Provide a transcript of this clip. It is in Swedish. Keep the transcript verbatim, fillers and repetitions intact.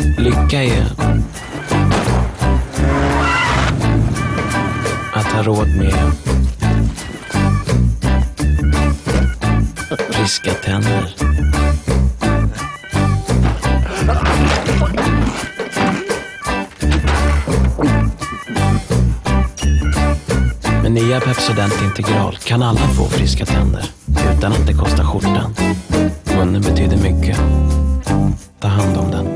Lycka är att ha råd med friska tänder. Med nya Pepsodent Integral kan alla få friska tänder utan att det kostar skjortan. Munnen betyder mycket. Ta hand om den.